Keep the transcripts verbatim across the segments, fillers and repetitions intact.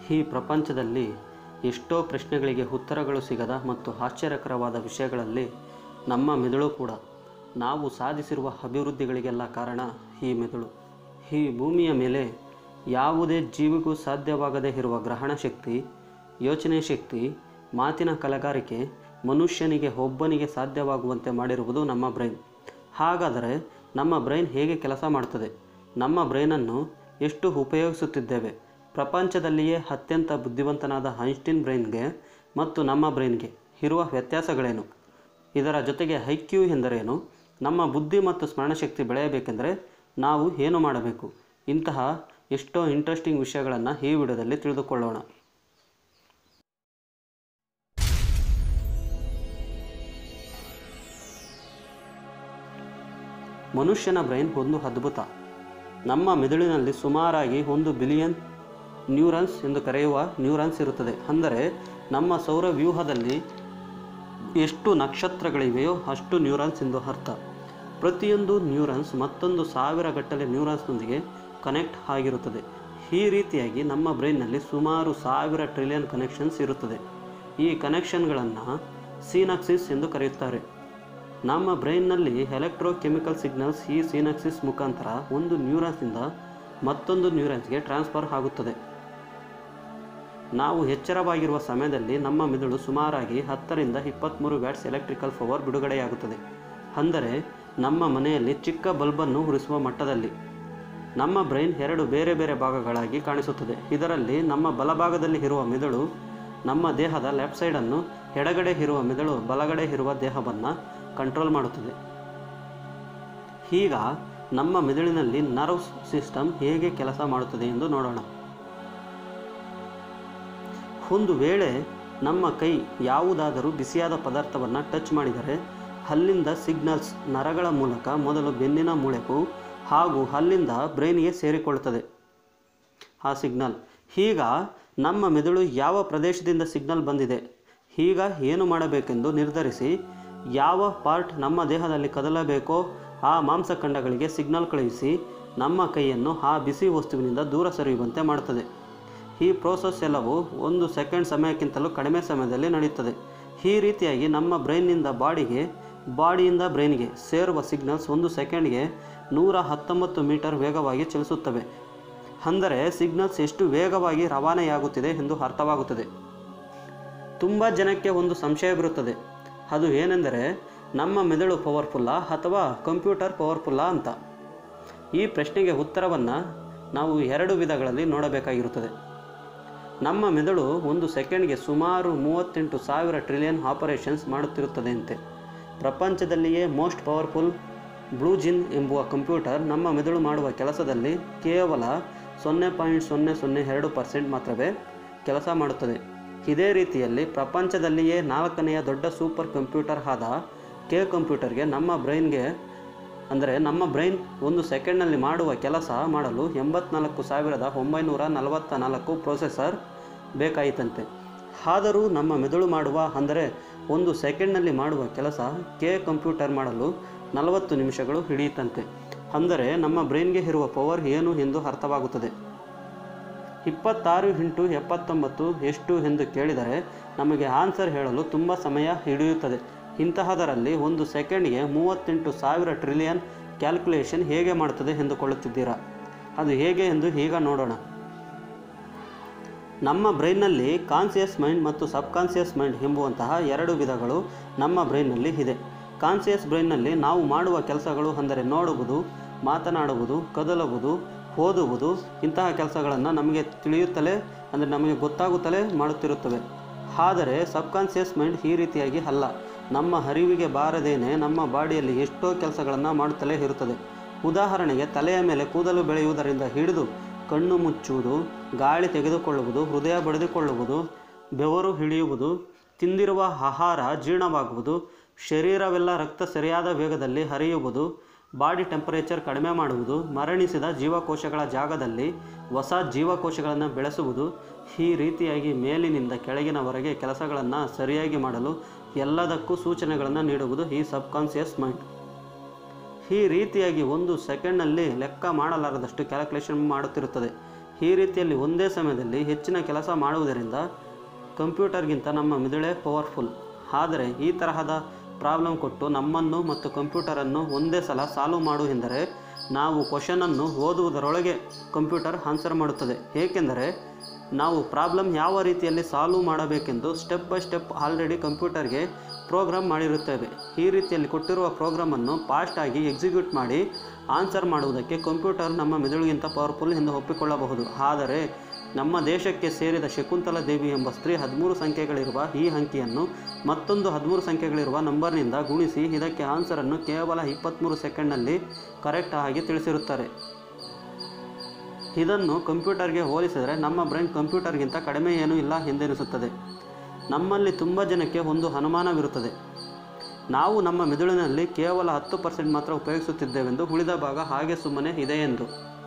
ಈ ಪ್ರಪಂಚದಲ್ಲಿ ಎಷ್ಟೋ ಪ್ರಶ್ನೆಗಳಿಗೆ ಉತ್ತರಗಳು ಸಿಗದ ಮತ್ತು ಆಶ್ಚರ್ಯಕರವಾದ ವಿಷಯಗಳಲ್ಲಿ ನಮ್ಮ ಮೆದುಳು ಕೂಡ. ನಾವು ಸಾಧಿಸಿರುವ ಅಭಿವೃದ್ಧಿಗಳಿಗೆಲ್ಲ ಕಾರಣ ಈ ಮೆದುಳು. ಈ ಭೂಮಿಯ ಮೇಲೆ ಯಾವುದೇ ಜೀವಿಗೂ ಸಾಧ್ಯವಾಗದೇ ಇರುವ ಗ್ರಹಣ ಶಕ್ತಿ, ಯೋಚನೆ ಶಕ್ತಿ, ಮಾತಿನ ಕಲೆಗಾರಿಕೆ ಮನುಷ್ಯನಿಗೆ ಒಬ್ಬನಿಗೆ ಸಾಧ್ಯವಾಗುವಂತೆ ಮಾಡಿರುವುದು ನಮ್ಮ ಬ್ರೈನ್. ಹಾಗಾದರೆ ನಮ್ಮ ಬ್ರೈನ್ ಹೇಗೆ ಕೆಲಸ ಮಾಡ್ತದೆ? ನಮ್ಮ ಬ್ರೈನನ್ನು ಎಷ್ಟು ಉಪಯೋಗಿಸುತ್ತಿದ್ದೇವೆ? ಪ್ರಪಂಚದಲ್ಲಿಯೇ ಅತ್ಯಂತ ಬುದ್ಧಿವಂತನಾದ ಐನ್ಸ್ಟೀನ್ ಬ್ರೈನ್ಗೆ ಮತ್ತು ನಮ್ಮ ಬ್ರೈನ್ಗೆ ಇರುವ ವ್ಯತ್ಯಾಸಗಳೇನು? ಇದರ ಜೊತೆಗೆ ಐ ಕ್ಯೂ ಎಂದರೇನು? ನಮ್ಮ ಬುದ್ಧಿ ಮತ್ತು ಸ್ಮರಣಶಕ್ತಿ ಬೆಳೆಯಬೇಕೆಂದರೆ ನಾವು ಏನು ಮಾಡಬೇಕು? ಇಂತಹ ಎಷ್ಟೋ ಇಂಟ್ರೆಸ್ಟಿಂಗ್ ವಿಷಯಗಳನ್ನು ಈ ವಿಡಿಯೋದಲ್ಲಿ ತಿಳಿದುಕೊಳ್ಳೋಣ. ಮನುಷ್ಯನ ಬ್ರೈನ್ ಒಂದು ಅದ್ಭುತ. ನಮ್ಮ ಮೆದುಳಿನಲ್ಲಿ ಸುಮಾರಾಗಿ ಒಂದು ಬಿಲಿಯನ್ ನ್ಯೂರಾನ್ಸ್ ಎಂದು ಕರೆಯುವ ನ್ಯೂರಾನ್ಸ್ ಇರುತ್ತದೆ. ಅಂದರೆ ನಮ್ಮ ಸೌರವ್ಯೂಹದಲ್ಲಿ ಎಷ್ಟು ನಕ್ಷತ್ರಗಳಿವೆಯೋ ಅಷ್ಟು ನ್ಯೂರಾನ್ಸ್ ಎಂದು ಅರ್ಥ. ಪ್ರತಿಯೊಂದು ನ್ಯೂರಾನ್ಸ್ ಮತ್ತೊಂದು ಸಾವಿರ ಗಟ್ಟಲೆ ನ್ಯೂರಾನ್ಸ್ನೊಂದಿಗೆ ಕನೆಕ್ಟ್ ಆಗಿರುತ್ತದೆ. ಈ ರೀತಿಯಾಗಿ ನಮ್ಮ ಬ್ರೈನ್ನಲ್ಲಿ ಸುಮಾರು ಸಾವಿರ ಟ್ರಿಲಿಯನ್ ಕನೆಕ್ಷನ್ಸ್ ಇರುತ್ತದೆ. ಈ ಕನೆಕ್ಷನ್ಗಳನ್ನು ಸಿನಾಪ್ಸಿಸ್ ಎಂದು ಕರೆಯುತ್ತಾರೆ. ನಮ್ಮ ಬ್ರೈನ್ನಲ್ಲಿ ಎಲೆಕ್ಟ್ರೋಕೆಮಿಕಲ್ ಸಿಗ್ನಲ್ಸ್ ಈ ಸಿನಾಪ್ಸಿಸ್ ಮುಖಾಂತರ ಒಂದು ನ್ಯೂರಾನ್ಸ್ನಿಂದ ಮತ್ತೊಂದು ನ್ಯೂರಾನ್ಸ್ಗೆ ಟ್ರಾನ್ಸ್ಫರ್ ಆಗುತ್ತದೆ. ನಾವು ಎಚ್ಚರವಾಗಿರುವ ಸಮಯದಲ್ಲಿ ನಮ್ಮ ಮೆದುಳು ಸುಮಾರಾಗಿ ಹತ್ತರಿಂದ ಇಪ್ಪತ್ತ್ಮೂರು ವ್ಯಾಟ್ಸ್ ಎಲೆಕ್ಟ್ರಿಕಲ್ ಪವರ್ ಬಿಡುಗಡೆಯಾಗುತ್ತದೆ. ಅಂದರೆ ನಮ್ಮ ಮನೆಯಲ್ಲಿ ಚಿಕ್ಕ ಬಲ್ಬನ್ನು ಉರಿಸುವ ಮಟ್ಟದಲ್ಲಿ. ನಮ್ಮ ಬ್ರೈನ್ ಎರಡು ಬೇರೆ ಬೇರೆ ಭಾಗಗಳಾಗಿ ಕಾಣಿಸುತ್ತದೆ. ಇದರಲ್ಲಿ ನಮ್ಮ ಬಲಭಾಗದಲ್ಲಿ ಇರುವ ಮೆದುಳು ನಮ್ಮ ದೇಹದ ಲೆಫ್ಟ್ ಸೈಡನ್ನು, ಎಡಗಡೆ ಇರುವ ಮೆದುಳು ಬಲಗಡೆ ಇರುವ ದೇಹವನ್ನು ಕಂಟ್ರೋಲ್ ಮಾಡುತ್ತದೆ. ಈಗ ನಮ್ಮ ಮೆದುಳಿನಲ್ಲಿ ನರ್ವ್ಸ್ ಸಿಸ್ಟಮ್ ಹೇಗೆ ಕೆಲಸ ಮಾಡುತ್ತದೆ ಎಂದು ನೋಡೋಣ. ಒಂದು ವೇಳೆ ನಮ್ಮ ಕೈ ಯಾವುದಾದರೂ ಬಿಸಿಯಾದ ಪದಾರ್ಥವನ್ನು ಟಚ್ ಮಾಡಿದರೆ ಅಲ್ಲಿಂದ ಸಿಗ್ನಲ್ಸ್ ನರಗಳ ಮೂಲಕ ಮೊದಲು ಬೆನ್ನಿನ ಮೂಳೆಗೂ ಹಾಗೂ ಅಲ್ಲಿಂದ ಬ್ರೈನ್ಗೆ ಸೇರಿಕೊಳ್ಳುತ್ತದೆ ಆ ಸಿಗ್ನಲ್. ಈಗ ನಮ್ಮ ಮೆದುಳು ಯಾವ ಪ್ರದೇಶದಿಂದ ಸಿಗ್ನಲ್ ಬಂದಿದೆ, ಈಗ ಏನು ಮಾಡಬೇಕೆಂದು ನಿರ್ಧರಿಸಿ ಯಾವ ಪಾರ್ಟ್ ನಮ್ಮ ದೇಹದಲ್ಲಿ ಕದಲಬೇಕೋ ಆ ಮಾಂಸಖಂಡಗಳಿಗೆ ಸಿಗ್ನಲ್ ಕಳುಹಿಸಿ ನಮ್ಮ ಕೈಯನ್ನು ಆ ಬಿಸಿ ವಸ್ತುವಿನಿಂದ ದೂರ ಸರಿಯುವಂತೆ ಮಾಡುತ್ತದೆ. ಈ ಪ್ರೋಸೆಸ್ ಎಲ್ಲವೂ ಒಂದು ಸೆಕೆಂಡ್ ಸಮಯಕ್ಕಿಂತಲೂ ಕಡಿಮೆ ಸಮಯದಲ್ಲಿ ನಡೆಯುತ್ತದೆ. ಈ ರೀತಿಯಾಗಿ ನಮ್ಮ ಬ್ರೈನ್ನಿಂದ ಬಾಡಿಗೆ, ಬಾಡಿಯಿಂದ ಬ್ರೈನ್ಗೆ ಸೇರುವ ಸಿಗ್ನಲ್ಸ್ ಒಂದು ಸೆಕೆಂಡ್ಗೆ ನೂರ ಹತ್ತೊಂಬತ್ತು ಮೀಟರ್ ವೇಗವಾಗಿ ಚಲಿಸುತ್ತವೆ. ಅಂದರೆ ಸಿಗ್ನಲ್ಸ್ ಎಷ್ಟು ವೇಗವಾಗಿ ರವಾನೆಯಾಗುತ್ತಿದೆ ಎಂದು ಅರ್ಥವಾಗುತ್ತದೆ. ತುಂಬ ಜನಕ್ಕೆ ಒಂದು ಸಂಶಯ ಬರುತ್ತದೆ. ಅದು ಏನೆಂದರೆ ನಮ್ಮ ಮೆದುಳು ಪವರ್ಫುಲ್ಲಾ ಅಥವಾ ಕಂಪ್ಯೂಟರ್ ಪವರ್ಫುಲ್ಲಾ ಅಂತ. ಈ ಪ್ರಶ್ನೆಗೆ ಉತ್ತರವನ್ನು ನಾವು ಎರಡು ವಿಧಗಳಲ್ಲಿ ನೋಡಬೇಕಾಗಿರುತ್ತದೆ. ನಮ್ಮ ಮೆದುಳು ಒಂದು ಸೆಕೆಂಡ್ಗೆ ಸುಮಾರು ಮೂವತ್ತೆಂಟು ಸಾವಿರ ಟ್ರಿಲಿಯನ್ ಆಪರೇಷನ್ಸ್ ಮಾಡುತ್ತಿರುತ್ತದೆಯಂತೆ. ಪ್ರಪಂಚದಲ್ಲಿಯೇ ಮೋಸ್ಟ್ ಪವರ್ಫುಲ್ ಬ್ಲೂ ಜಿನ್ ಎಂಬುವ ಕಂಪ್ಯೂಟರ್ ನಮ್ಮ ಮೆದುಳು ಮಾಡುವ ಕೆಲಸದಲ್ಲಿ ಕೇವಲ ಸೊನ್ನೆ ಪಾಯಿಂಟ್ ಸೊನ್ನೆ ಸೊನ್ನೆ ಎರಡು ಪರ್ಸೆಂಟ್ ಮಾತ್ರವೇ ಕೆಲಸ ಮಾಡುತ್ತದೆ. ಇದೇ ರೀತಿಯಲ್ಲಿ ಪ್ರಪಂಚದಲ್ಲಿಯೇ ನಾಲ್ಕನೆಯ ದೊಡ್ಡ ಸೂಪರ್ ಕಂಪ್ಯೂಟರ್ ಆದ ಕೆ ಕಂಪ್ಯೂಟರ್ಗೆ ನಮ್ಮ ಬ್ರೈನ್ಗೆ ಅಂದರೆ ನಮ್ಮ ಬ್ರೈನ್ ಒಂದು ಸೆಕೆಂಡ್ನಲ್ಲಿ ಮಾಡುವ ಕೆಲಸ ಮಾಡಲು ಎಂಬತ್ನಾಲ್ಕು ಸಾವಿರದ ಒಂಬೈನೂರ ನಲವತ್ತ ನಾಲ್ಕು ಪ್ರೊಸೆಸರ್ ಬೇಕಾಯಿತಂತೆ. ಆದರೂ ನಮ್ಮ ಮೆದುಳು ಮಾಡುವ ಅಂದರೆ ಒಂದು ಸೆಕೆಂಡ್ನಲ್ಲಿ ಮಾಡುವ ಕೆಲಸ ಕೆ ಕಂಪ್ಯೂಟರ್ ಮಾಡಲು ನಲವತ್ತು ನಿಮಿಷಗಳು ಹಿಡಿಯುತ್ತಂತೆ. ಅಂದರೆ ನಮ್ಮ ಬ್ರೈನ್ಗೆ ಇರುವ ಪವರ್ ಏನು ಎಂದು ಅರ್ಥವಾಗುತ್ತದೆ. ಇಪ್ಪತ್ತಾರು ಇಂಟು ಎಪ್ಪತ್ತೊಂಬತ್ತು ಎಷ್ಟು ಎಂದು ಕೇಳಿದರೆ ನಮಗೆ ಆನ್ಸರ್ ಹೇಳಲು ತುಂಬ ಸಮಯ ಹಿಡಿಯುತ್ತದೆ. ಇಂತಹದರಲ್ಲಿ ಒಂದು ಸೆಕೆಂಡ್ಗೆ ಮೂವತ್ತೆಂಟು ಸಾವಿರ ಟ್ರಿಲಿಯನ್ ಕ್ಯಾಲ್ಕುಲೇಷನ್ ಹೇಗೆ ಮಾಡುತ್ತದೆ ಎಂದುಕೊಳ್ಳುತ್ತಿದ್ದೀರಾ? ಅದು ಹೇಗೆ ಎಂದು ಈಗ ನೋಡೋಣ. ನಮ್ಮ ಬ್ರೈನ್ನಲ್ಲಿ ಕಾನ್ಸಿಯಸ್ ಮೈಂಡ್ ಮತ್ತು ಸಬ್ಕಾನ್ಸಿಯಸ್ ಮೈಂಡ್ ಎಂಬುವಂತಹ ಎರಡು ವಿಧಗಳು ನಮ್ಮ ಬ್ರೈನ್ನಲ್ಲಿ ಇದೆ. ಕಾನ್ಸಿಯಸ್ ಬ್ರೈನ್ನಲ್ಲಿ ನಾವು ಮಾಡುವ ಕೆಲಸಗಳು ಅಂದರೆ ನೋಡುವುದು, ಮಾತನಾಡುವುದು, ಕದಲುವುದು, ಓದುವುದು ಇಂತಹ ಕೆಲಸಗಳನ್ನು ನಮಗೆ ತಿಳಿಯುತ್ತಲೇ ಅಂದರೆ ನಮಗೆ ಗೊತ್ತಾಗುತ್ತಲೇ ಮಾಡುತ್ತಿರುತ್ತವೆ. ಆದರೆ ಸಬ್ಕಾನ್ಸಿಯಸ್ ಮೈಂಡ್ ಈ ರೀತಿಯಾಗಿ ಅಲ್ಲ. ನಮ್ಮ ಅರಿವಿಗೆ ಬಾರದೇನೆ ನಮ್ಮ ಬಾಡಿಯಲ್ಲಿ ಎಷ್ಟೋ ಕೆಲಸಗಳನ್ನು ಮಾಡುತ್ತಲೇ ಇರುತ್ತದೆ. ಉದಾಹರಣೆಗೆ ತಲೆಯ ಮೇಲೆ ಕೂದಲು ಬೆಳೆಯುವುದರಿಂದ ಹಿಡಿದು ಕಣ್ಣು ಮುಚ್ಚುವುದು, ಗಾಳಿ ತೆಗೆದುಕೊಳ್ಳುವುದು, ಹೃದಯ ಬಡಿದುಕೊಳ್ಳುವುದು, ಬೆವರು ಇಳಿಯುವುದು, ತಿಂದಿರುವ ಆಹಾರ ಜೀರ್ಣವಾಗುವುದು, ಶರೀರವೆಲ್ಲ ರಕ್ತ ಸರಿಯಾದ ವೇಗದಲ್ಲಿ ಹರಿಯುವುದು, ಬಾಡಿ ಟೆಂಪರೇಚರ್ ಕಡಿಮೆ ಮಾಡುವುದು, ಮರಣಿಸಿದ ಜೀವಕೋಶಗಳ ಜಾಗದಲ್ಲಿ ಹೊಸ ಜೀವಕೋಶಗಳನ್ನು ಬೆಳೆಸುವುದು, ಈ ರೀತಿಯಾಗಿ ಮೇಲಿನಿಂದ ಕೆಳಗಿನವರೆಗೆ ಕೆಲಸಗಳನ್ನು ಸರಿಯಾಗಿ ಮಾಡಲು ಎಲ್ಲದಕ್ಕೂ ಸೂಚನೆಗಳನ್ನು ನೀಡುವುದು ಈ ಸಬ್ಕಾನ್ಸಿಯಸ್ ಮೈಂಡ್. ಈ ರೀತಿಯಾಗಿ ಒಂದು ಸೆಕೆಂಡ್ನಲ್ಲಿ ಲೆಕ್ಕ ಮಾಡಲಾರದಷ್ಟು ಕ್ಯಾಲ್ಕುಲೇಷನ್ ಮಾಡುತ್ತಿರುತ್ತದೆ. ಈ ರೀತಿಯಲ್ಲಿ ಒಂದೇ ಸಮಯದಲ್ಲಿ ಹೆಚ್ಚಿನ ಕೆಲಸ ಮಾಡುವುದರಿಂದ ಕಂಪ್ಯೂಟರ್ಗಿಂತ ನಮ್ಮ ಮೆದುಳೇ ಪವರ್ಫುಲ್. ಆದರೆ ಈ ತರಹದ ಪ್ರಾಬ್ಲಮ್ ಕೊಟ್ಟು ನಮ್ಮನ್ನು ಮತ್ತು ಕಂಪ್ಯೂಟರನ್ನು ಒಂದೇ ಸಲ ಸಾಲ್ವ್ ಮಾಡು ಎಂದರೆ ನಾವು ಕ್ವಶನನ್ನು ಓದುವುದರೊಳಗೆ ಕಂಪ್ಯೂಟರ್ ಆನ್ಸರ್ ಮಾಡುತ್ತದೆ. ಏಕೆಂದರೆ ನಾವು ಪ್ರಾಬ್ಲಮ್ ಯಾವ ರೀತಿಯಲ್ಲಿ ಸಾಲ್ವ್ ಮಾಡಬೇಕೆಂದು ಸ್ಟೆಪ್ ಬೈ ಸ್ಟೆಪ್ ಆಲ್ರೆಡಿ ಕಂಪ್ಯೂಟರ್ಗೆ ಪ್ರೋಗ್ರಾಮ್ ಮಾಡಿರುತ್ತೇವೆ. ಈ ರೀತಿಯಲ್ಲಿ ಕೊಟ್ಟಿರುವ ಪ್ರೋಗ್ರಾಮನ್ನು ಫಾಸ್ಟಾಗಿ ಎಕ್ಸಿಕ್ಯೂಟ್ ಮಾಡಿ ಆನ್ಸರ್ ಮಾಡುವುದಕ್ಕೆ ಕಂಪ್ಯೂಟರ್ ನಮ್ಮ ಮೆದುಳಿಗಿಂತ ಪವರ್ಫುಲ್ ಎಂದು ಒಪ್ಪಿಕೊಳ್ಳಬಹುದು. ಆದರೆ ನಮ್ಮ ದೇಶಕ್ಕೆ ಸೇರಿದ ಶಕುಂತಲಾ ದೇವಿ ಎಂಬ ಸ್ತ್ರೀ ಹದಿಮೂರು ಸಂಖ್ಯೆಗಳಿರುವ ಈ ಅಂಕಿಯನ್ನು ಮತ್ತೊಂದು ಹದಿಮೂರು ಸಂಖ್ಯೆಗಳಿರುವ ನಂಬರ್ನಿಂದ ಗುಣಿಸಿ ಇದಕ್ಕೆ ಆನ್ಸರನ್ನು ಕೇವಲ ಇಪ್ಪತ್ತ್ಮೂರು ಸೆಕೆಂಡ್ನಲ್ಲಿ ಕರೆಕ್ಟ್ ಆಗಿ ತಿಳಿಸಿರುತ್ತಾರೆ. ಇದನ್ನು ಕಂಪ್ಯೂಟರ್ಗೆ ಹೋಲಿಸಿದರೆ ನಮ್ಮ ಬ್ರೈನ್ ಕಂಪ್ಯೂಟರ್ಗಿಂತ ಕಡಿಮೆ ಏನೂ ಇಲ್ಲ ಎಂದೆನಿಸುತ್ತದೆ. ನಮ್ಮಲ್ಲಿ ತುಂಬ ಜನಕ್ಕೆ ಒಂದು ಅನುಮಾನವಿರುತ್ತದೆ, ನಾವು ನಮ್ಮ ಮೆದುಳಿನಲ್ಲಿ ಕೇವಲ ಹತ್ತು ಪರ್ಸೆಂಟ್ ಮಾತ್ರ ಉಪಯೋಗಿಸುತ್ತಿದ್ದೇವೆಂದು, ಉಳಿದ ಭಾಗ ಹಾಗೆ ಸುಮ್ಮನೆ ಇದೆ ಎಂದು.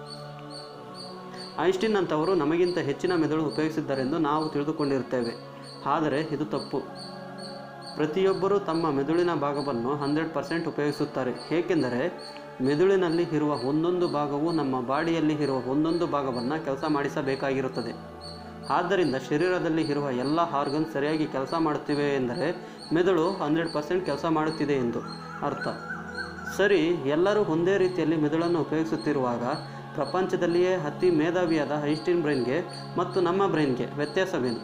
ಐನ್ಸ್ಟೀನ್ ಅಂತವರು ನಮಗಿಂತ ಹೆಚ್ಚಿನ ಮೆದುಳು ಉಪಯೋಗಿಸಿದ್ದಾರೆಂದು ನಾವು ತಿಳಿದುಕೊಂಡಿರುತ್ತೇವೆ. ಆದರೆ ಇದು ತಪ್ಪು. ಪ್ರತಿಯೊಬ್ಬರೂ ತಮ್ಮ ಮೆದುಳಿನ ಭಾಗವನ್ನು ಹಂಡ್ರೆಡ್ ಪರ್ಸೆಂಟ್ ಉಪಯೋಗಿಸುತ್ತಾರೆ. ಏಕೆಂದರೆ ಮೆದುಳಿನಲ್ಲಿ ಇರುವ ಒಂದೊಂದು ಭಾಗವು ನಮ್ಮ ಬಾಡಿಯಲ್ಲಿ ಇರುವ ಒಂದೊಂದು ಭಾಗವನ್ನು ಕೆಲಸ ಮಾಡಿಸಬೇಕಾಗಿರುತ್ತದೆ. ಆದ್ದರಿಂದ ಶರೀರದಲ್ಲಿ ಇರುವ ಎಲ್ಲ ಆರ್ಗನ್ ಸರಿಯಾಗಿ ಕೆಲಸ ಮಾಡುತ್ತಿವೆ ಎಂದರೆ ಮೆದುಳು ಹಂಡ್ರೆಡ್ ಪರ್ಸೆಂಟ್ ಕೆಲಸ ಮಾಡುತ್ತಿದೆ ಎಂದು ಅರ್ಥ. ಸರಿ, ಎಲ್ಲರೂ ಒಂದೇ ರೀತಿಯಲ್ಲಿ ಮೆದುಳನ್ನು ಉಪಯೋಗಿಸುತ್ತಿರುವಾಗ ಪ್ರಪಂಚದಲ್ಲಿಯೇ ಅತಿ ಮೇಧಾವಿಯಾದ ಐನ್ಸ್ಟೀನ್ ಬ್ರೈನ್ಗೆ ಮತ್ತು ನಮ್ಮ ಬ್ರೈನ್ಗೆ ವ್ಯತ್ಯಾಸವೇನು?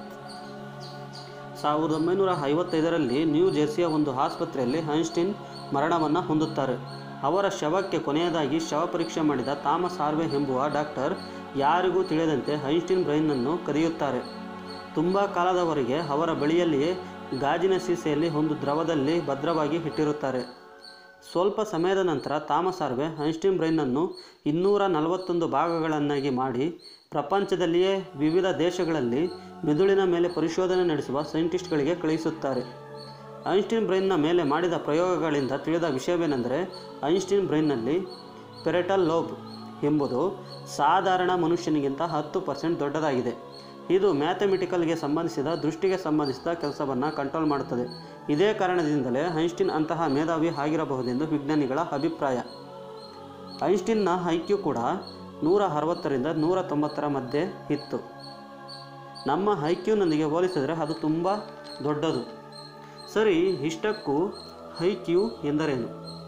ಸಾವಿರದ ಒಂಬೈನೂರ ಐವತ್ತೈದರಲ್ಲಿ ನ್ಯೂ ಜೆರ್ಸಿಯ ಒಂದು ಆಸ್ಪತ್ರೆಯಲ್ಲಿ ಐನ್ಸ್ಟೀನ್ ಮರಣವನ್ನು ಹೊಂದುತ್ತಾರೆ. ಅವರ ಶವಕ್ಕೆ ಕೊನೆಯದಾಗಿ ಶವ ಪರೀಕ್ಷೆ ಮಾಡಿದ ಥಾಮಸ್ ಹಾರ್ವೆ ಎಂಬುವ ಡಾಕ್ಟರ್ ಯಾರಿಗೂ ತಿಳಿಯದಂತೆ ಐನ್ಸ್ಟೀನ್ ಬ್ರೈನನ್ನು ಕದಿಯುತ್ತಾರೆ. ತುಂಬ ಕಾಲದವರೆಗೆ ಅವರ ಬಳಿಯಲ್ಲಿಯೇ ಗಾಜಿನ ಸೀಸೆಯಲ್ಲಿ ಒಂದು ದ್ರವದಲ್ಲಿ ಭದ್ರವಾಗಿ ಇಟ್ಟಿರುತ್ತಾರೆ. ಸ್ವಲ್ಪ ಸಮಯದ ನಂತರ ಥಾಮಸ್ ಹಾರ್ವೆ ಐನ್ಸ್ಟೀನ್ ಬ್ರೈನನ್ನು ಇನ್ನೂರ ನಲವತ್ತೊಂದು ಭಾಗಗಳನ್ನಾಗಿ ಮಾಡಿ ಪ್ರಪಂಚದಲ್ಲಿಯೇ ವಿವಿಧ ದೇಶಗಳಲ್ಲಿ ಮೆದುಳಿನ ಮೇಲೆ ಪರಿಶೋಧನೆ ನಡೆಸುವ ಸೈಂಟಿಸ್ಟ್ಗಳಿಗೆ ಕಳುಹಿಸುತ್ತಾರೆ. ಐನ್ಸ್ಟೀನ್ ಬ್ರೈನ್ನ ಮೇಲೆ ಮಾಡಿದ ಪ್ರಯೋಗಗಳಿಂದ ತಿಳಿದ ವಿಷಯವೇನೆಂದರೆ ಐನ್ಸ್ಟೀನ್ ಬ್ರೈನ್ನಲ್ಲಿ ಪೆರೆಟಲ್ ಲೋಬ್ ಎಂಬುದು ಸಾಧಾರಣ ಮನುಷ್ಯನಿಗಿಂತ ಹತ್ತು ಪರ್ಸೆಂಟ್ ದೊಡ್ಡದಾಗಿದೆ. ಇದು ಮ್ಯಾಥಮೆಟಿಕಲ್ಗೆ ಸಂಬಂಧಿಸಿದ ದೃಷ್ಟಿಗೆ ಸಂಬಂಧಿಸಿದ ಕೆಲಸವನ್ನು ಕಂಟ್ರೋಲ್ ಮಾಡುತ್ತದೆ. ಇದೇ ಕಾರಣದಿಂದಲೇ ಐನ್ಸ್ಟೀನ್ ಅಂತಹ ಮೇಧಾವಿ ಆಗಿರಬಹುದೆಂದು ವಿಜ್ಞಾನಿಗಳ ಅಭಿಪ್ರಾಯ. ಐನ್ಸ್ಟೀನ್ನ ಐಕ್ಯೂ ಕೂಡ ನೂರ ಅರವತ್ತರಿಂದ ನೂರ ತೊಂಬತ್ತರ ಮಧ್ಯೆ ಇತ್ತು. ನಮ್ಮ ಐಕ್ಯೂನೊಂದಿಗೆ ಹೋಲಿಸಿದರೆ ಅದು ತುಂಬ ದೊಡ್ಡದು. ಸರಿ, ಇಷ್ಟಕ್ಕೂ ಐಕ್ಯೂ ಎಂದರೇನು?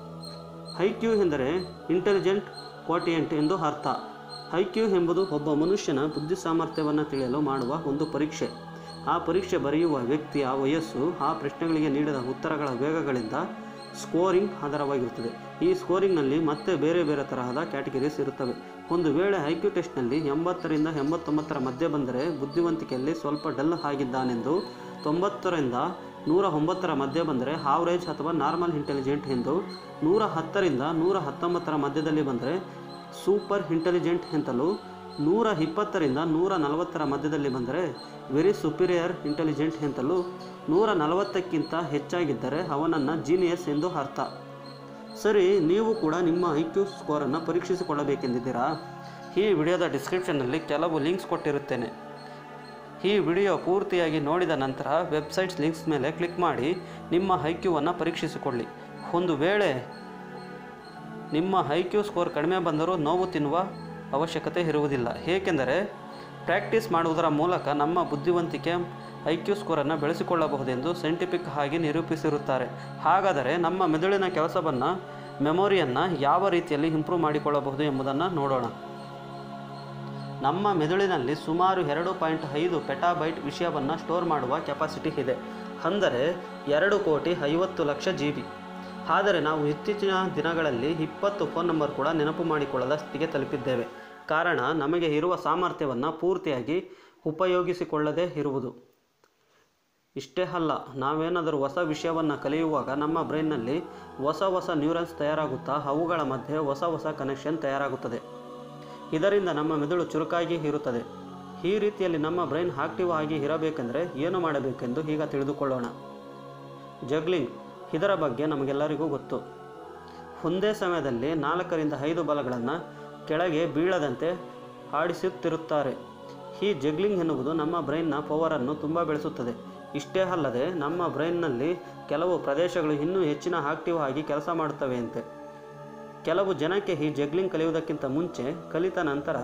ಐಕ್ಯೂ ಎಂದರೆ ಇಂಟೆಲಿಜೆಂಟ್ ಕ್ವೋಟಿಯೆಂಟ್ ಎಂದು ಅರ್ಥ. ಐಕ್ಯೂ ಎಂಬುದು ಒಬ್ಬ ಮನುಷ್ಯನ ಬುದ್ಧಿ ಸಾಮರ್ಥ್ಯವನ್ನು ತಿಳಿಯಲು ಮಾಡುವ ಒಂದು ಪರೀಕ್ಷೆ. ಆ ಪರೀಕ್ಷೆ ಬರೆಯುವ ವ್ಯಕ್ತಿಯ ವಯಸ್ಸು, ಆ ಪ್ರಶ್ನೆಗಳಿಗೆ ನೀಡಿದ ಉತ್ತರಗಳ ವೇಗಗಳಿಂದ ಸ್ಕೋರಿಂಗ್ ಆಧಾರವಾಗಿರುತ್ತದೆ. ಈ ಸ್ಕೋರಿಂಗ್ನಲ್ಲಿ ಮತ್ತೆ ಬೇರೆ ಬೇರೆ ತರಹದ ಕ್ಯಾಟಗರೀಸ್ ಇರುತ್ತವೆ. ಒಂದು ವೇಳೆ ಐಕ್ಯೂ ಟೆಸ್ಟ್ನಲ್ಲಿ ಎಂಬತ್ತರಿಂದ ಎಂಬತ್ತೊಂಬತ್ತರ ಮಧ್ಯೆ ಬಂದರೆ ಬುದ್ಧಿವಂತಿಕೆಯಲ್ಲಿ ಸ್ವಲ್ಪ ಡಲ್ ಆಗಿದ್ದಾನೆಂದು, ತೊಂಬತ್ತರಿಂದ ನೂರ ಒಂಬತ್ತರ ಮಧ್ಯೆ ಬಂದರೆ ಆವರೇಜ್ ಅಥವಾ ನಾರ್ಮಲ್ ಇಂಟೆಲಿಜೆಂಟ್ ಎಂದು, ನೂರ ಹತ್ತರಿಂದ ನೂರ ಹತ್ತೊಂಬತ್ತರ ಮಧ್ಯದಲ್ಲಿ ಬಂದರೆ ಸೂಪರ್ ಇಂಟೆಲಿಜೆಂಟ್ ಎಂತಲೂ, ನೂರ ಇಪ್ಪತ್ತರಿಂದ ನೂರ ನಲವತ್ತರ ಮಧ್ಯದಲ್ಲಿ ಬಂದರೆ ವೆರಿ ಸುಪೀರಿಯರ್ ಇಂಟೆಲಿಜೆಂಟ್ ಎಂತಲೂ, ನೂರ ನಲವತ್ತಕ್ಕಿಂತ ಹೆಚ್ಚಾಗಿದ್ದರೆ ಅವನನ್ನು ಜೀನಿಯಸ್ ಎಂದು ಅರ್ಥ. ಸರಿ, ನೀವು ಕೂಡ ನಿಮ್ಮ ಐ ಕ್ಯೂ ಸ್ಕೋರನ್ನು ಪರೀಕ್ಷಿಸಿಕೊಳ್ಳಬೇಕೆಂದಿದ್ದೀರಾ? ಈ ವಿಡಿಯೋದ ಡಿಸ್ಕ್ರಿಪ್ಷನ್ನಲ್ಲಿ ಕೆಲವು ಲಿಂಕ್ಸ್ ಕೊಟ್ಟಿರುತ್ತೇನೆ. ಈ ವಿಡಿಯೋ ಪೂರ್ತಿಯಾಗಿ ನೋಡಿದ ನಂತರ ವೆಬ್ಸೈಟ್ಸ್ ಲಿಂಕ್ಸ್ ಮೇಲೆ ಕ್ಲಿಕ್ ಮಾಡಿ ನಿಮ್ಮ ಐ ಕ್ಯೂವನ್ನು ಪರೀಕ್ಷಿಸಿಕೊಳ್ಳಿ. ಒಂದು ವೇಳೆ ನಿಮ್ಮ ಐ ಕ್ಯೂ ಸ್ಕೋರ್ ಕಡಿಮೆ ಬಂದರೂ ನೋವು ತಿನ್ನುವ ಅವಶ್ಯಕತೆ ಇರುವುದಿಲ್ಲ. ಏಕೆಂದರೆ ಪ್ರಾಕ್ಟೀಸ್ ಮಾಡುವುದರ ಮೂಲಕ ನಮ್ಮ ಬುದ್ಧಿವಂತಿಕೆ ಐ ಕ್ಯೂ ಸ್ಕೋರನ್ನು ಬೆಳೆಸಿಕೊಳ್ಳಬಹುದೆಂದು ಸೈಂಟಿಫಿಕ್ ಆಗಿ ನಿರೂಪಿಸಿರುತ್ತಾರೆ. ಹಾಗಾದರೆ ನಮ್ಮ ಮೆದುಳಿನ ಕೆಲಸವನ್ನು, ಮೆಮೊರಿಯನ್ನು ಯಾವ ರೀತಿಯಲ್ಲಿ ಇಂಪ್ರೂವ್ ಮಾಡಿಕೊಳ್ಳಬಹುದು ಎಂಬುದನ್ನು ನೋಡೋಣ. ನಮ್ಮ ಮೆದುಳಿನಲ್ಲಿ ಸುಮಾರು ಎರಡು ಪಾಯಿಂಟ್ ಐದು ಪೆಟಾಬೈಟ್ ವಿಷಯವನ್ನು ಸ್ಟೋರ್ ಮಾಡುವ ಕೆಪಾಸಿಟಿ ಇದೆ. ಅಂದರೆ ಎರಡು ಕೋಟಿ ಐವತ್ತು ಲಕ್ಷ ಜಿ ಬಿ. ಆದರೆ ನಾವು ಇತ್ತೀಚಿನ ದಿನಗಳಲ್ಲಿ ಇಪ್ಪತ್ತು ಫೋನ್ ನಂಬರ್ ಕೂಡ ನೆನಪು ಮಾಡಿಕೊಳ್ಳದ ಸ್ಥಿತಿಗೆ ತಲುಪಿದ್ದೇವೆ. ಕಾರಣ ನಮಗೆ ಇರುವ ಸಾಮರ್ಥ್ಯವನ್ನು ಪೂರ್ತಿಯಾಗಿ ಉಪಯೋಗಿಸಿಕೊಳ್ಳದೇ ಇರುವುದು. ಇಷ್ಟೇ ಅಲ್ಲ, ನಾವೇನಾದರೂ ಹೊಸ ವಿಷಯವನ್ನು ಕಲಿಯುವಾಗ ನಮ್ಮ ಬ್ರೈನ್ನಲ್ಲಿ ಹೊಸ ಹೊಸ ನ್ಯೂರಾನ್ಸ್ ತಯಾರಾಗುತ್ತಾ ಅವುಗಳ ಮಧ್ಯೆ ಹೊಸ ಹೊಸ ಕನೆಕ್ಷನ್ ತಯಾರಾಗುತ್ತದೆ. ಇದರಿಂದ ನಮ್ಮ ಮೆದುಳು ಚುರುಕಾಗಿ ಇರುತ್ತದೆ. ಈ ರೀತಿಯಲ್ಲಿ ನಮ್ಮ ಬ್ರೈನ್ ಆಕ್ಟಿವ್ ಆಗಿ ಇರಬೇಕೆಂದರೆ ಏನು ಮಾಡಬೇಕೆಂದು ಈಗ ತಿಳಿದುಕೊಳ್ಳೋಣ. ಜಗ್ಲಿಂಗ್, ಇದರ ಬಗ್ಗೆ ನಮಗೆಲ್ಲರಿಗೂ ಗೊತ್ತು. ಒಂದೇ ಸಮಯದಲ್ಲಿ ನಾಲ್ಕರಿಂದ ಐದು ಬಾಲಗಳನ್ನು ಕೆಳಗೆ ಬೀಳದಂತೆ ಆಡಿಸುತ್ತಿರುತ್ತಾರೆ. ಈ ಜಗ್ಲಿಂಗ್ ಎನ್ನುವುದು ನಮ್ಮ ಬ್ರೈನ್ನ ಪವರನ್ನು ತುಂಬ ಬೆಳೆಸುತ್ತದೆ. ಇಷ್ಟೇ ಅಲ್ಲದೆ ನಮ್ಮ ಬ್ರೈನ್ನಲ್ಲಿ ಕೆಲವು ಪ್ರದೇಶಗಳು ಇನ್ನೂ ಹೆಚ್ಚಿನ ಆಕ್ಟಿವ್ ಆಗಿ ಕೆಲಸ ಮಾಡುತ್ತವೆಯಂತೆ. ಕೆಲವು ಜನಕ್ಕೆ ಈ ಜಗ್ಲಿಂಗ್ ಕಲಿಯುವುದಕ್ಕಿಂತ ಮುಂಚೆ, ಕಲಿತ ನಂತರ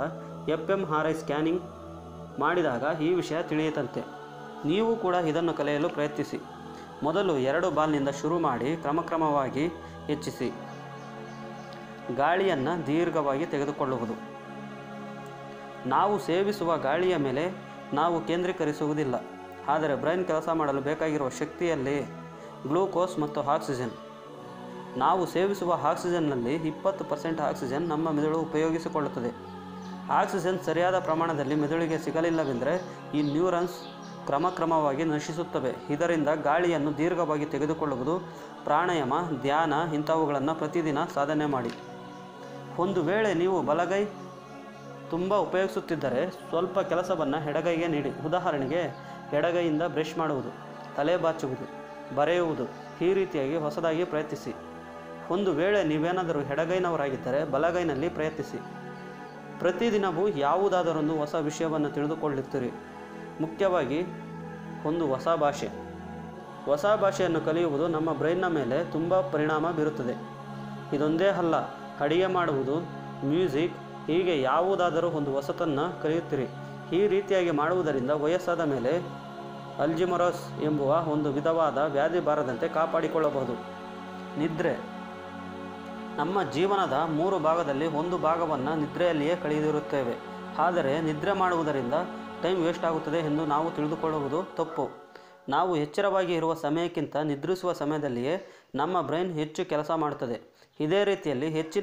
F M R I scanning ಮಾಡಿದಾಗ ಈ ವಿಷಯ ತಿಳಿಯುತ್ತಂತೆ. ನೀವು ಕೂಡ ಇದನ್ನು ಕಲಿಯಲು ಪ್ರಯತ್ನಿಸಿ. ಮೊದಲು ಎರಡು ಬಾಲ್ನಿಂದ ಶುರು ಮಾಡಿ ಕ್ರಮಕ್ರಮವಾಗಿ ಹೆಚ್ಚಿಸಿ. ಗಾಳಿಯನ್ನು ದೀರ್ಘವಾಗಿ ತೆಗೆದುಕೊಳ್ಳುವುದು. ನಾವು ಸೇವಿಸುವ ಗಾಳಿಯ ಮೇಲೆ ನಾವು ಕೇಂದ್ರೀಕರಿಸುವುದಿಲ್ಲ, ಆದರೆ ಬ್ರೈನ್ ಕೆಲಸ ಮಾಡಲು ಬೇಕಾಗಿರುವ ಶಕ್ತಿಯಲ್ಲಿ ಗ್ಲೂಕೋಸ್ ಮತ್ತು ಆಕ್ಸಿಜನ್. ನಾವು ಸೇವಿಸುವ ಆಕ್ಸಿಜನ್ನಲ್ಲಿ ಇಪ್ಪತ್ತು ಪರ್ಸೆಂಟ್ ಆಕ್ಸಿಜನ್ ನಮ್ಮ ಮೆದುಳು ಉಪಯೋಗಿಸಿಕೊಳ್ಳುತ್ತದೆ. ಆಕ್ಸಿಜನ್ ಸರಿಯಾದ ಪ್ರಮಾಣದಲ್ಲಿ ಮೆದುಳಿಗೆ ಸಿಗಲಿಲ್ಲವೆಂದರೆ ಈ ನ್ಯೂರಾನ್ಸ್ ಕ್ರಮಕ್ರಮವಾಗಿ ನಶಿಸುತ್ತವೆ. ಇದರಿಂದ ಗಾಳಿಯನ್ನು ದೀರ್ಘವಾಗಿ ತೆಗೆದುಕೊಳ್ಳುವುದು, ಪ್ರಾಣಾಯಾಮ, ಧ್ಯಾನ ಇಂಥವುಗಳನ್ನು ಪ್ರತಿದಿನ ಸಾಧನೆ ಮಾಡಿ. ಒಂದು ವೇಳೆ ನೀವು ಬಲಗೈ ತುಂಬ ಉಪಯೋಗಿಸುತ್ತಿದ್ದರೆ ಸ್ವಲ್ಪ ಕೆಲಸವನ್ನು ಎಡಗೈಗೆ ನೀಡಿ. ಉದಾಹರಣೆಗೆ ಎಡಗೈಯಿಂದ ಬ್ರಷ್ ಮಾಡುವುದು, ತಲೆ ಬಾಚುವುದು, ಬರೆಯುವುದು, ಈ ರೀತಿಯಾಗಿ ಹೊಸದಾಗಿ ಪ್ರಯತ್ನಿಸಿ. ಒಂದು ವೇಳೆ ನೀವೇನಾದರೂ ಎಡಗೈನವರಾಗಿದ್ದರೆ ಬಲಗೈನಲ್ಲಿ ಪ್ರಯತ್ನಿಸಿ. ಪ್ರತಿದಿನವೂ ಯಾವುದಾದರೊಂದು ಹೊಸ ವಿಷಯವನ್ನು ತಿಳಿದುಕೊಳ್ಳುತ್ತೀರಿ. ಮುಖ್ಯವಾಗಿ ಒಂದು ಹೊಸ ಭಾಷೆ. ಹೊಸ ಭಾಷೆಯನ್ನು ಕಲಿಯುವುದು ನಮ್ಮ ಬ್ರೈನ್ನ ಮೇಲೆ ತುಂಬ ಪರಿಣಾಮ ಬೀರುತ್ತದೆ. ಇದೊಂದೇ ಅಲ್ಲ, ಅಡಿಗೆ ಮಾಡುವುದು, ಮ್ಯೂಸಿಕ್, ಹೀಗೆ ಯಾವುದಾದರೂ ಒಂದು ಹೊಸತನ್ನು ಕಲಿಯುತ್ತೀರಿ. ಈ ರೀತಿಯಾಗಿ ಮಾಡುವುದರಿಂದ ವಯಸ್ಸಾದ ಮೇಲೆ ಅಲ್ಜಿಮರಸ್ ಎಂಬುವ ಒಂದು ವಿಧವಾದ ವ್ಯಾಧಿ ಬಾರದಂತೆ ಕಾಪಾಡಿಕೊಳ್ಳಬಹುದು. ನಿದ್ರೆ. ನಮ್ಮ ಜೀವನದ ಮೂರು ಭಾಗದಲ್ಲಿ ಒಂದು ಭಾಗವನ್ನು ನಿದ್ರೆಯಲ್ಲಿಯೇ ಕಳೆದಿರುತ್ತೇವೆ. ಆದರೆ ನಿದ್ರೆ ಮಾಡುವುದರಿಂದ ಟೈಮ್ ವೇಸ್ಟ್ ಆಗುತ್ತದೆ ಎಂದು ನಾವು ತಿಳಿದುಕೊಳ್ಳುವುದು ತಪ್ಪು. ನಾವು ಎಚ್ಚರವಾಗಿ ಇರುವ ಸಮಯಕ್ಕಿಂತ ನಿದ್ರಿಸುವ ಸಮಯದಲ್ಲಿಯೇ ನಮ್ಮ ಬ್ರೈನ್ ಹೆಚ್ಚು ಕೆಲಸ ಮಾಡುತ್ತದೆ. ಇದೇ ರೀತಿಯಲ್ಲಿ ಹೆಚ್ಚಿನ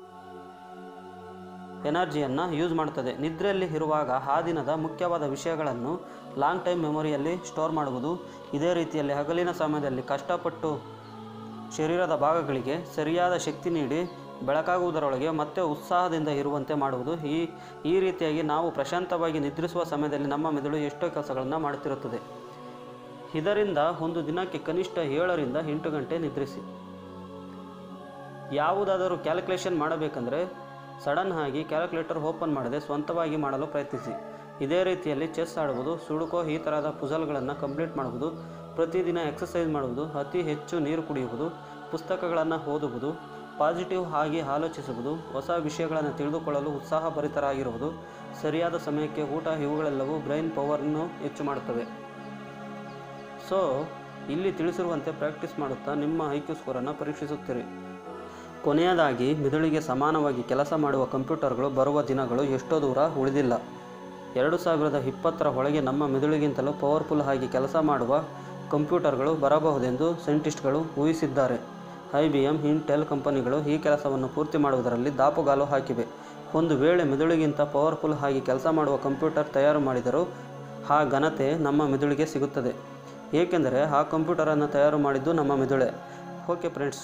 ಎನರ್ಜಿಯನ್ನು ಯೂಸ್ ಮಾಡುತ್ತದೆ. ನಿದ್ರೆಯಲ್ಲಿ ಇರುವಾಗ ಆ ದಿನದ ಮುಖ್ಯವಾದ ವಿಷಯಗಳನ್ನು ಲಾಂಗ್ ಟೈಮ್ ಮೆಮೊರಿಯಲ್ಲಿ ಸ್ಟೋರ್ ಮಾಡುವುದು. ಇದೇ ರೀತಿಯಲ್ಲಿ ಹಗಲಿನ ಸಮಯದಲ್ಲಿ ಕಷ್ಟಪಟ್ಟು ಶರೀರದ ಭಾಗಗಳಿಗೆ ಸರಿಯಾದ ಶಕ್ತಿ ನೀಡಿ ಬೆಳಕಾಗುವುದರೊಳಗೆ ಮತ್ತೆ ಉತ್ಸಾಹದಿಂದ ಇರುವಂತೆ ಮಾಡುವುದು. ಈ ಈ ರೀತಿಯಾಗಿ ನಾವು ಪ್ರಶಾಂತವಾಗಿ ನಿದ್ರಿಸುವ ಸಮಯದಲ್ಲಿ ನಮ್ಮ ಮೆದುಳು ಎಷ್ಟೋ ಕೆಲಸಗಳನ್ನು ಮಾಡುತ್ತಿರುತ್ತದೆ. ಇದರಿಂದ ಒಂದು ದಿನಕ್ಕೆ ಕನಿಷ್ಠ ಏಳರಿಂದ ಎಂಟು ಗಂಟೆ ನಿದ್ರಿಸಿ. ಯಾವುದಾದರೂ ಕ್ಯಾಲ್ಕುಲೇಷನ್ ಮಾಡಬೇಕಂದ್ರೆ ಸಡನ್ ಆಗಿ ಕ್ಯಾಲ್ಕುಲೇಟರ್ ಓಪನ್ ಮಾಡದೆ ಸ್ವಂತವಾಗಿ ಮಾಡಲು ಪ್ರಯತ್ನಿಸಿ. ಇದೇ ರೀತಿಯಲ್ಲಿ ಚೆಸ್ ಆಡುವುದು, ಸುಡುಕೋ ಈ ಥರದ ಪುಜಲ್ಗಳನ್ನು ಕಂಪ್ಲೀಟ್ ಮಾಡುವುದು, ಪ್ರತಿದಿನ ಎಕ್ಸಸೈಸ್ ಮಾಡುವುದು, ಅತಿ ಹೆಚ್ಚು ನೀರು ಕುಡಿಯುವುದು, ಪುಸ್ತಕಗಳನ್ನು ಓದುವುದು, ಪಾಸಿಟಿವ್ ಆಗಿ ಆಲೋಚಿಸುವುದು, ಹೊಸ ವಿಷಯಗಳನ್ನು ತಿಳಿದುಕೊಳ್ಳಲು ಉತ್ಸಾಹಭರಿತರಾಗಿರುವುದು, ಸರಿಯಾದ ಸಮಯಕ್ಕೆ ಊಟ, ಇವುಗಳೆಲ್ಲವೂ ಬ್ರೈನ್ ಪವರನ್ನು ಹೆಚ್ಚು ಮಾಡುತ್ತವೆ. ಸೊ ಇಲ್ಲಿ ತಿಳಿಸಿರುವಂತೆ ಪ್ರಾಕ್ಟೀಸ್ ಮಾಡುತ್ತಾ ನಿಮ್ಮ ಐ ಕ್ಯೂ ಸ್ಕೋರನ್ನು ಪರೀಕ್ಷಿಸುತ್ತೀರಿ. ಕೊನೆಯದಾಗಿ, ಮೆದುಳಿಗೆ ಸಮಾನವಾಗಿ ಕೆಲಸ ಮಾಡುವ ಕಂಪ್ಯೂಟರ್ಗಳು ಬರುವ ದಿನಗಳು ಎಷ್ಟೋ ದೂರ ಉಳಿದಿಲ್ಲ. ಎರಡು ಸಾವಿರದ ಇಪ್ಪತ್ತರ ಒಳಗೆ ನಮ್ಮ ಮೆದುಳಿಗಿಂತಲೂ ಪವರ್ಫುಲ್ ಆಗಿ ಕೆಲಸ ಮಾಡುವ ಕಂಪ್ಯೂಟರ್ಗಳು ಬರಬಹುದೆಂದು ಸೈಂಟಿಸ್ಟ್ಗಳು ಊಹಿಸಿದ್ದಾರೆ. ಐ ಬಿ ಎಂ, ಇಂಟೆಲ್ ಕಂಪನಿಗಳು ಈ ಕೆಲಸವನ್ನು ಪೂರ್ತಿ ಮಾಡುವುದರಲ್ಲಿ ದಾಪುಗಾಲು ಹಾಕಿವೆ. ಒಂದು ವೇಳೆ ಮೆದುಳಿಗಿಂತ ಪವರ್ಫುಲ್ ಆಗಿ ಕೆಲಸ ಮಾಡುವ ಕಂಪ್ಯೂಟರ್ ತಯಾರು ಮಾಡಿದರೂ ಆ ಘನತೆ ನಮ್ಮ ಮೆದುಳಿಗೆ ಸಿಗುತ್ತದೆ. ಏಕೆಂದರೆ ಆ ಕಂಪ್ಯೂಟರನ್ನು ತಯಾರು ಮಾಡಿದ್ದು ನಮ್ಮ ಮೆದುಳೇ. ಓಕೆ ಫ್ರೆಂಡ್ಸ್,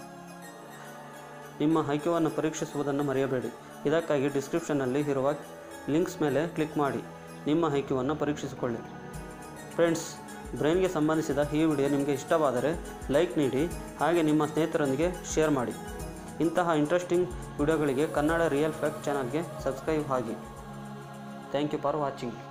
ನಿಮ್ಮ ಐ ಕ್ಯೂವನ್ನು ಪರೀಕ್ಷಿಸುವುದನ್ನು ಮರೆಯಬೇಡಿ. ಇದಕ್ಕಾಗಿ ಡಿಸ್ಕ್ರಿಪ್ಷನ್ನಲ್ಲಿ ಇರುವ ಲಿಂಕ್ಸ್ ಮೇಲೆ ಕ್ಲಿಕ್ ಮಾಡಿ ನಿಮ್ಮ ಐ ಕ್ಯೂವನ್ನು ಪರೀಕ್ಷಿಸಿಕೊಳ್ಳಿ. ಫ್ರೆಂಡ್ಸ್, ಬ್ರೈನ್ಗೆ ಸಂಬಂಧಿಸಿದ ಈ ವಿಡಿಯೋ ನಿಮಗೆ ಇಷ್ಟವಾದರೆ ಲೈಕ್ ನೀಡಿ, ಹಾಗೆ ನಿಮ್ಮ ಸ್ನೇಹಿತರೊಂದಿಗೆ ಶೇರ್ ಮಾಡಿ. ಇಂತಹ ಇಂಟ್ರೆಸ್ಟಿಂಗ್ ವಿಡಿಯೋಗಳಿಗೆ ಕನ್ನಡ ರಿಯಲ್ ಫ್ಯಾಕ್ಟ್ ಚಾನಲ್ಗೆ ಸಬ್ಸ್ಕ್ರೈಬ್ ಆಗಿ. Thank you for watching.